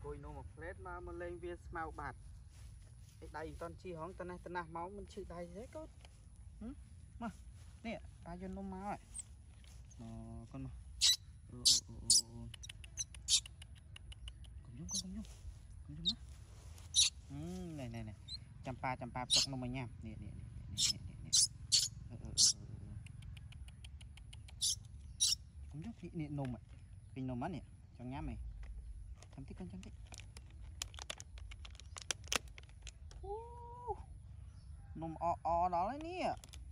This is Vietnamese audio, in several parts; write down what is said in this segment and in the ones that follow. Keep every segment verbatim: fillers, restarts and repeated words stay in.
cùi nô một plate mà mà lên viên màu bạt cái đây toàn chi hóng tân này tân nào máu mình chữ đây thế cốt mà nè ai cho nó máu này nó con mà ừ, ừ, ừ, ừ. Con nhúng con nhúng con nhúng á ừ, này này này chăm pa chăm pa chọc nó mà nhám nè nè nè nè nè nè ừ, ừ, ừ, ừ. Con nhúng nè nè nôm ạ pin nôm á nè cho nhám mày chăm thích con chăm thích nôm o o đó đấy nè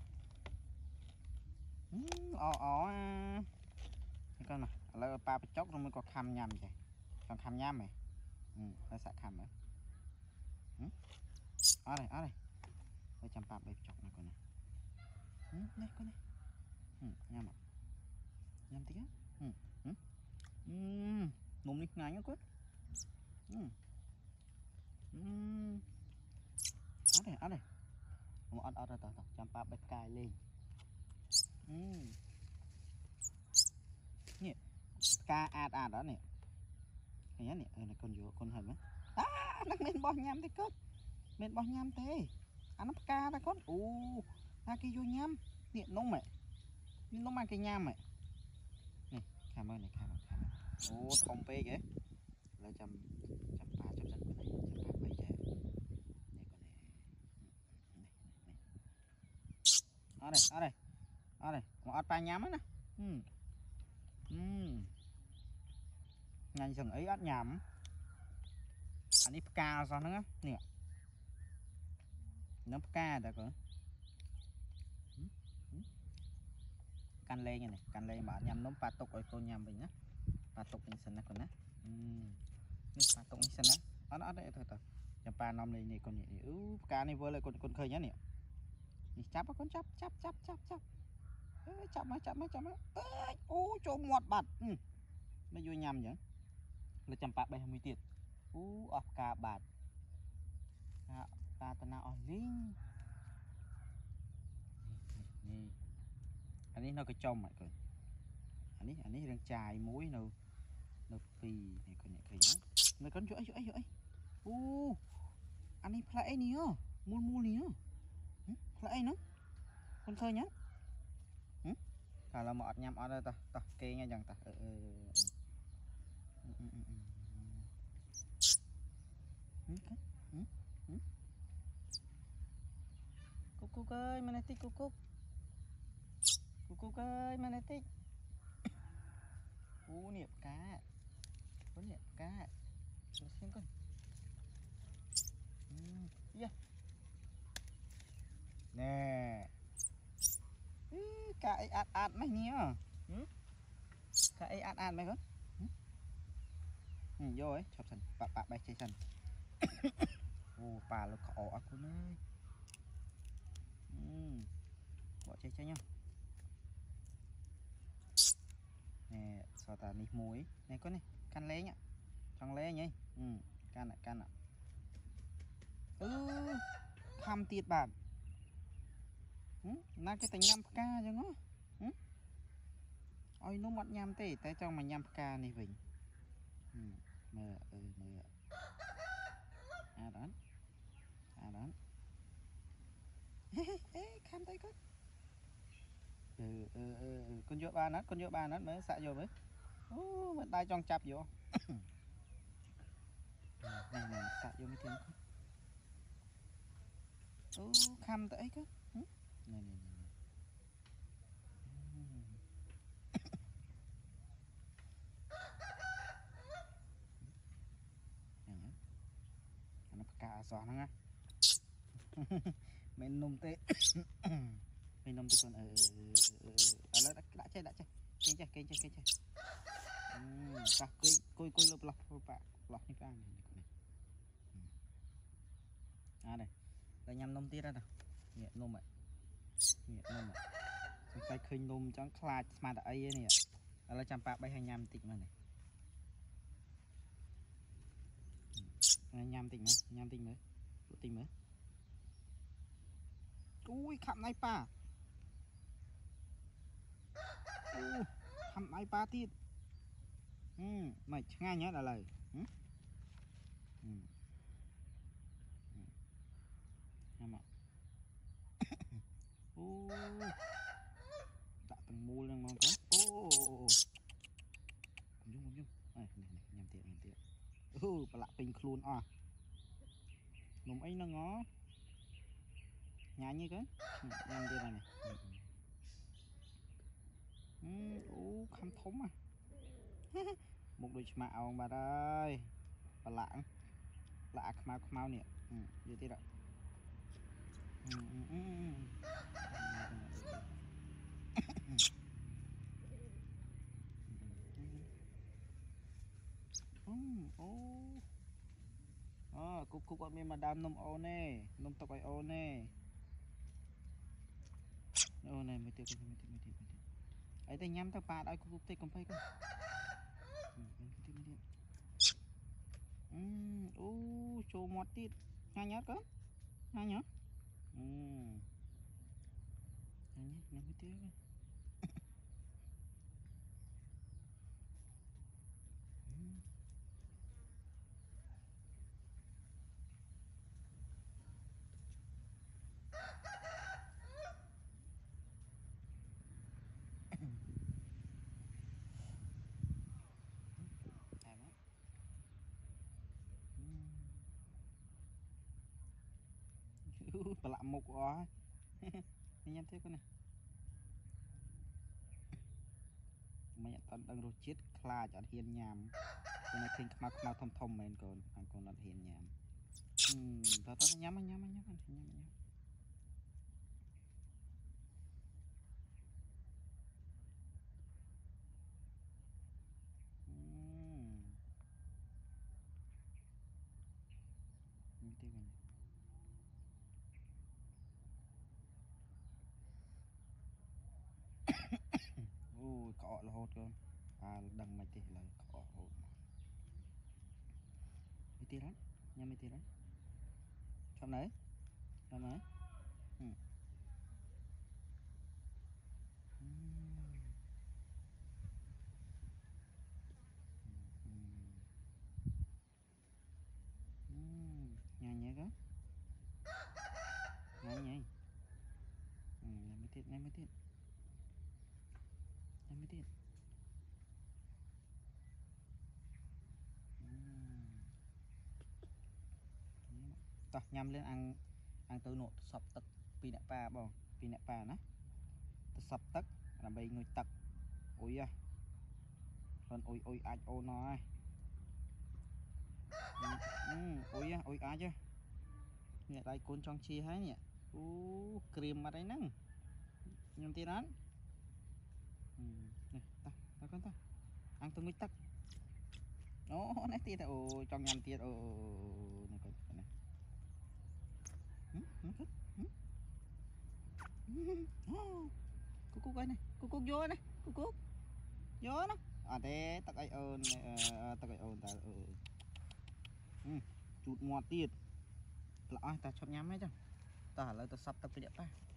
o o à con mà lấy ba bịch chốc rồi mới có khăm nhầm vậy còn khăm nhám mày ừ phải xả khăm nữa ừ ở đây ở đây tôi chăm ba bịch chốc này con này ừ này con này ừ nhám ạ nhám tí á ừ ừ ừ nôm đi ngay nhá quất ừ ừ ở đây ở đây một ở ở đây chăm ba bịch cài lên ừ nè ca ạt ạt đó nè cái nè này con vô con hình á à nó men bò nhám thế con men bò nhám thế anh nó ca đó con u na cái vô nhám nè nông mày nó mang cái nhám mày nè cảm ơn này cảm ơn cảm ơn ô thông pe kìa lấy chăm chăm ba chăm sắt con này chăm ba bảy trẻ này con này này này ở đây ở đây ở đây một ớt ba nhám á nè ừ ừ nhanh dừng ấy ớt nhám anh ấy ca sao nữa nè nó ca đã có can lên này can lên mà nhầm nó ba tục rồi tôi nhầm mình á ba tục mình xin nó còn á ba tục mình xin á nó đấy thôi thôi nhầm ba năm này này con này ừ cá này vừa lại con con khơi nhá nè chắp con chắp chắp chắp chắp chắp chắp mấy chắp mấy chắp mấy ô cho một bạt nó vô nhầm nhở là chăm ba bảy mươi tiền u ọp cá bạt cá tao nào linh nè anh ấy nó cái trong mày coi anh ấy anh ấy đang chài muối đâu đâu pì này con này cái nhá này con chỗ ấy chỗ ấy chỗ ấy u anh ấy play nè mua mua nè play nữa con khơi nhá thà là mọt nhầm ở đây ta ta kê nghe chẳng ta ừ, ừ, ừ, ừ, ừ. Ừ, ừ. Cúc cúc ơi mà này tích cúc cúc cúc cúc ơi mà này tích u niệm cá u niệm cá cho xem con ừ. Yeah. Nè ừ, cá ấy ạt ạt mày nhỉ ừ? Cá ấy ạt ạt mày con ừ? Ừ, vô ấy chọc sần bạc bạc bay chơi sần ô bà nó khó ác con ơi ừ. Bỏ chơi chơi nhá nè sao ta đi muối này con này can lấy nhá trong lấy nhỉ ừ can lại can ạ ừ khăm tiệt bạn ừ? Na cái tay nhâm ca cho nó ừ? Ôi nó mất nhâm tê tay trong mà nhâm ca này vĩnh ừ mơ ừ mơ à đó à đó ê khăm tay con ừ, ừ, ừ, ừ. Con nhựa ba nát con nhựa ba nát mới xạ vô mới ô vẫn tay trong chập vô này này xạ vô mới tiếng ô khăm tới cơ ừ? Này này này nó cả gió nó nghe mình nôm tê mình nôm tê còn ở ở đã chơi đã chơi kinh chơi kinh chơi kinh chơi ta coi coi coi lợp lọc bạc lọc như vàng này con này à đây là nhằm nôm tê ra nào nhẹ nôm vậy nhẹ nôm vậy tay khơi nôm trắng khai mà đã ấy nè là trăm bạc bay hai nhăm tịnh mà này nhăm tịnh nữa nhăm tịnh mới tịnh mới ui khăm này pa khăm này pa tiệt ừ mày ngay nhớ là lời ừ. Ừ. Nhắm ạ. Ô đã từng mua lên ngon con. Ô cũng dung cũng dung này này này nhầm tiệt nhầm tiệt. Ừ bà lạ pin khuôn à nôm ấy nó ngó nhà như cái nhầm tiệt này này. Ừ, ô khăm thống à. Một đôi mà ông bà ơi bà lạ lạ mau mau nè. Ừ vậy tiệt ạ. Ừ ừ ừ. Ô ờ cục cục bọn mình mà đam nôm ô nè nôm tóc ô nè ô này mới tiêu mới tiêu mới tiêu mới tiêu ấy tay nhắm tao bà đã cục cục tay còn phải cơ. Ừ mới tiêu mới tiêu. Ừ ô cho một tít ngay nhớ cơ ngay nhớ. Ừ ngay nhớ ngay mới tiêu cơ. bà lạ một quá. Nhắm thế con này mày tận đang rồi chết kha cho hiền nhàm con này kinh mau mau thom thom men con ăn con nó hiền nhàm. Ừ tao tao nhắm nhắm nhắm nhắm nhắm nhắm. Ừ như thế con này. Ôi cọ là hột con à đằng mày thì là cọ hột mà mấy tí đấy nha mấy tí đấy trong đấy trong đấy. Ừ. Ừ. Ừ. Ừ. Ừ. Nhà nhé cơ nhà nhé. Ừ nhà mấy tiết nhà mấy tiết nhà mấy tiết. Ừ. Ta nhắm lên ăn ăn từ nốt sập tật pi nè pa bò pi nè pa ná sập tật là bay người tật ôi à còn ôi ôi ai ô nói. Ừ ôi à ôi ai chứ nè đây côn trong chi hay nè u cream mà đây nâng nhầm tiền án. Ừ nè ta ta con ta ăn từ người tật ô này tiền ô trong nhầm tiền ô này con con này. Ừ nó thích. Cúc cúc này cúc cúc vô này cúc cúc vô nó à thế tao cái ơn tao cái ơn tao ừ chút ngọt tiệt là ai ta chọn nhắm ấy chứ ta là tao sắp tao cái đẹp ta